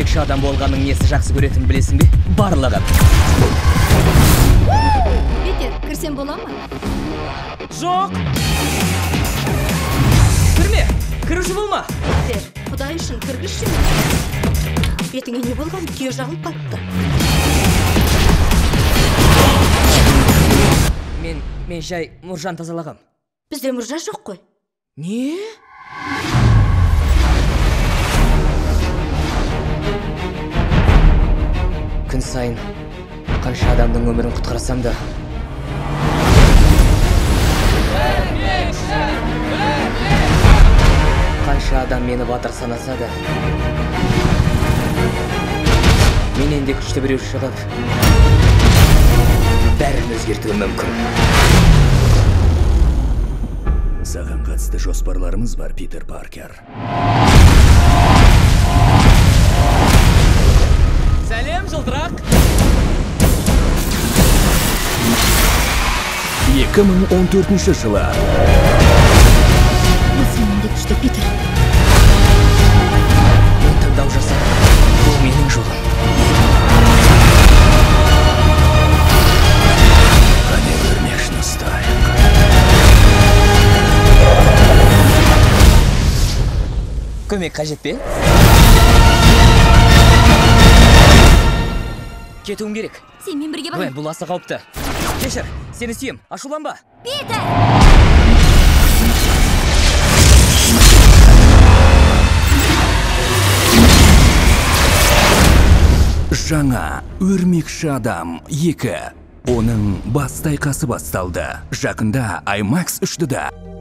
өрмекші адам болғанның несі жақсы көретінін білесің бе? Барлығын. Питер, кірсем бола ма? Жоқ! Кірме! Кіруші болма! Питер, құдай үшін кіргізші. Бетіңе не болған? Күйе жағылып қапты. Мен жай мұржан тазалағам. Бізде мұржа жоқ қой. Не? Күн сайын қанша адамның өмірін құтқарсам да қанша адам мені батыр санаса да менен де күшті біреу шығып бәрін өзгертуі мүмкін. Саған қатысты жоспарларымыз бар, Питер Паркер. Сәлем, жылтырақ! 2014 жылы. Бұл сенен де күшті, Питер. Мен таңдау жасап, бұл менің жолым. Қане өрмекшіні ұстайық. Көмек қажет пе? Кетуім керек. Сенмен бірге Гвен, бұл аса қауіпті. Кешір, сені сүйем, ашуланба. Питер! Жаңа өрмекші адам 2. Оның бас тайқасы басталды. Жақында IMAX 3-ді.